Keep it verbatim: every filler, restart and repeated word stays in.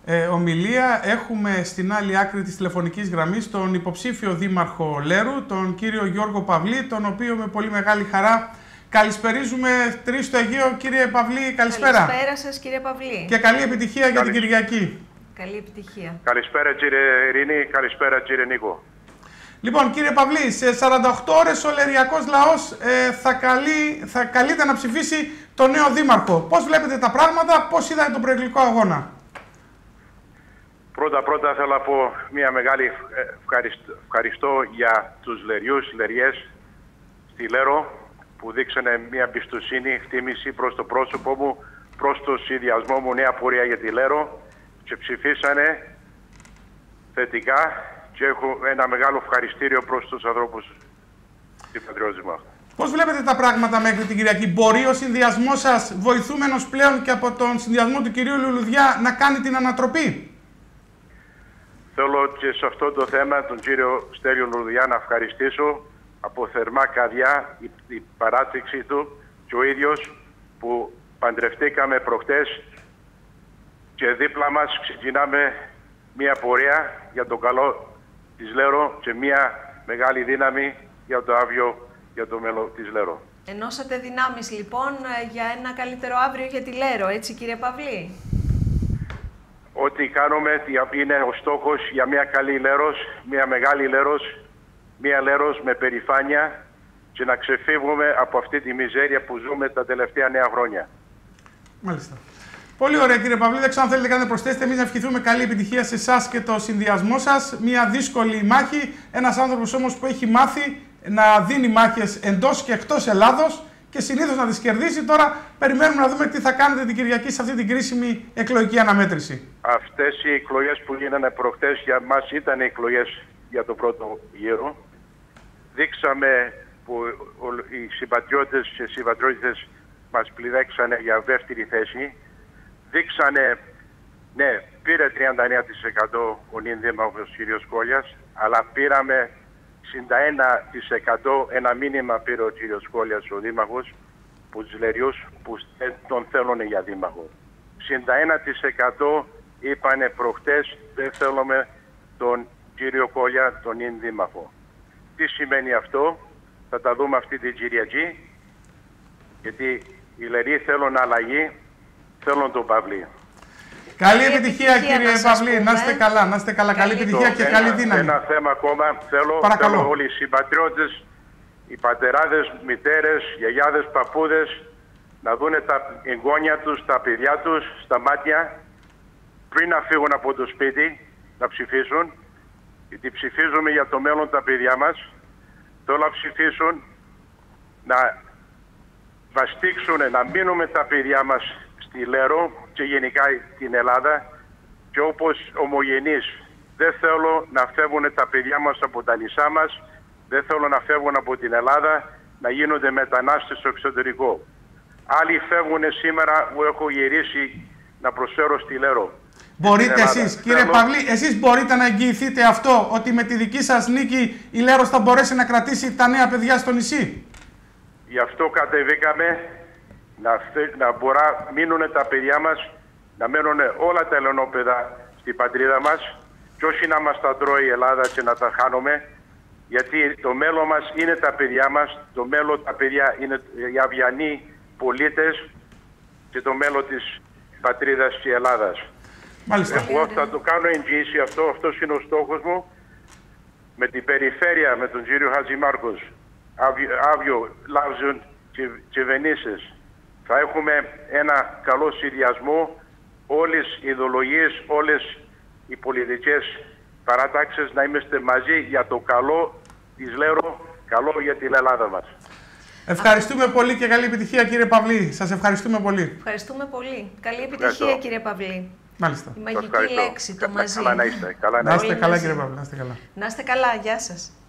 ε, ομιλία. Έχουμε στην άλλη άκρη της τηλεφωνικής γραμμής τον υποψήφιο δήμαρχο Λέρου, τον κύριο Γιώργο Παυλή, τον οποίο με πολύ μεγάλη χαρά καλησπερίζουμε. Τρεις στο Αιγαίο. Κύριε Παυλή, καλησπέρα. Καλησπέρα σας, κύριε Παυλή. Και καλή επιτυχία Καλη... για την Κυριακή. Καλή επιτυχία. Καλησπέρα κύριε Ειρήνη, καλησπέρα κύριε Νίκο. Λοιπόν, κύριε Παυλή, σε σαράντα οκτώ ώρες ο λεριακός λαός ε, θα, καλεί, θα καλείται να ψηφίσει τον νέο δήμαρχο. Πώς βλέπετε τα πράγματα, πώς είδατε τον προεκλογικό αγώνα? Πρώτα-πρώτα θέλω να πω μια μεγάλη ευχαριστώ, ευχαριστώ για τους Λεριούς, Λεριές στη Λέρο που δείξανε μια εμπιστοσύνη, χτίμηση προς το πρόσωπό μου, προς το συνδυασμό μου Νέα Πορεία για τη Λέρο και ψηφίσανε θετικά. Και έχω ένα μεγάλο ευχαριστήριο προς τους ανθρώπους του Πατριώτισμα. Πώς βλέπετε τα πράγματα μέχρι την Κυριακή? Μπορεί ο συνδυασμός σας, βοηθούμενος πλέον και από τον συνδυασμό του κυρίου Λουλουδιά, να κάνει την ανατροπή? Θέλω και σε αυτό το θέμα τον κύριο Στέλιο Λουλουδιά να ευχαριστήσω από θερμά καρδιά η, η παράτηξη του και ο ίδιος που παντρευτήκαμε προχτές και δίπλα μας ξεκινάμε μια πορεία για το καλό της Λέρο και μια μεγάλη δύναμη για το αύριο, για το μέλλον της Λέρο. Ενώσατε δυνάμεις λοιπόν για ένα καλύτερο αύριο για τη Λέρο, έτσι κύριε Παυλή? Ό,τι κάνουμε είναι ο στόχος για μια καλή Λέρος, μια μεγάλη Λέρος, μια Λέρος με περηφάνεια και να ξεφύγουμε από αυτή τη μιζέρια που ζούμε τα τελευταία νέα χρόνια. Μάλιστα. Πολύ ωραία, κύριε Παυλή. Δεν ξέρω αν θέλετε κάτι να προσθέσετε. Εμείς να ευχηθούμε καλή επιτυχία σε εσάς και το συνδυασμό σας. Μια δύσκολη μάχη. Ένας άνθρωπος όμως που έχει μάθει να δίνει μάχες εντός και εκτός Ελλάδος και συνήθως να τις κερδίσει. Τώρα περιμένουμε να δούμε τι θα κάνετε την Κυριακή σε αυτή την κρίσιμη εκλογική αναμέτρηση. Αυτές οι εκλογές που γίνανε προχτές για μας ήταν οι εκλογές για το πρώτο γύρο. Δείξαμε που οι συμπατριώτες και οι συμπατριώτες μας πληδέξανε για δεύτερη θέση. Δείξανε, ναι, πήρε τριάντα εννέα τοις εκατό ο νυν δήμαρχος κ. Κόλιας, αλλά πήραμε εξήντα ένα τοις εκατό ένα μήνυμα πήρε ο κ. Κόλιας ο δήμαρχος, που τους Λεριούς που τον θέλουν για δήμαρχο. εξήντα ένα τοις εκατό είπανε προχτές δεν θέλουμε τον κ. Κόλια, τον νυν δήμαρχο. Τι σημαίνει αυτό? Θα τα δούμε αυτή την Κυριακή, γιατί οι Λεριοί θέλουν αλλαγή. Θέλω τον Παυλή. Καλή επιτυχία, κύριε Παυλή. Να είστε καλά, να είστε καλά. Καλή επιτυχία και καλή δύναμη. Ένα θέμα ακόμα. Θέλω, θέλω όλοι οι συμπατριώτες, οι πατεράδες, μητέρες, γιαγιάδες, παππούδες να δούνε τα εγγόνια τους, τα παιδιά τους στα μάτια πριν να φύγουν από το σπίτι να ψηφίσουν. Γιατί ψηφίζουμε για το μέλλον τα παιδιά μας. Θέλω να ψηφίσουν, να βαστίξουν, να μείνουμε τα παιδιά μας στη Λέρο και γενικά την Ελλάδα, και όπως ομογενείς δεν θέλω να φεύγουν τα παιδιά μας από τα νησά μας, δεν θέλω να φεύγουν από την Ελλάδα, να γίνονται μετανάστες στο εξωτερικό. Άλλοι φεύγουν σήμερα που έχω γυρίσει να προσφέρω στη Λέρο. Μπορείτε εσείς, κύριε θέλω... Παυλή, εσείς μπορείτε να εγγυηθείτε αυτό, ότι με τη δική σας νίκη η Λέρος θα μπορέσει να κρατήσει τα νέα παιδιά στο νησί? Γι' αυτό κατεβήκαμε. Να, να μπορούν να μείνουν τα παιδιά μας, να μένουν όλα τα ελαιονόπαιδα στην πατρίδα μας και όχι να μας τα τρώει η Ελλάδα και να τα χάνουμε, γιατί το μέλλον μας είναι τα παιδιά μας, το μέλλον τα παιδιά είναι οι αυγιανοί πολίτες και το μέλλον της πατρίδας της Ελλάδας. Μάλιστα. Εγώ θα το κάνω εγγύηση αυτό, αυτός είναι ο στόχος μου, με την περιφέρεια, με τον κύριο Χατζημάρκος, Αύιο, Λάβζον και, και Βενίσες. Θα έχουμε ένα καλό συνδυασμό, όλες οι ιδεολογίες, όλες οι πολιτικές παράταξεις να είμαστε μαζί για το καλό της Λέρο, καλό για την Ελλάδα μας. Ευχαριστούμε πολύ και καλή επιτυχία, κύριε Παυλή. Σας ευχαριστούμε πολύ. Ευχαριστούμε πολύ. Καλή επιτυχία, ευχαριστώ, κύριε Παυλή. Μάλιστα. Η μαγική λέξη, το μαζί. Καλά να είστε. Καλά να είστε καλά, κύριε Παυλή. Να είστε καλά. Να είστε καλά. Γεια σας.